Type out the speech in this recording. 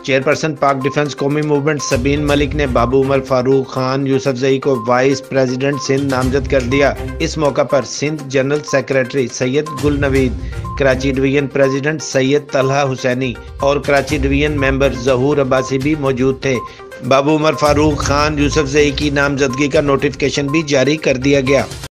Chairperson पाक defence कौमी movement Sabeen Malik ने बाबू उमर फारूक खान यूसुफजई को वाइस प्रेसिडेंट सिंध नामजद कर दिया। इस मौका पर Sindh general secretary Syed Gul Naveed, Karachi division president Syed Talha Hussaini और कराची डिवीजन मेंबर जहूर अब्बासी भी मौजूद थे। बाबू उमर फारूक खान यूसुफजई की नामजदगी का नोटिफिकेशन भी जारी कर दिया गया।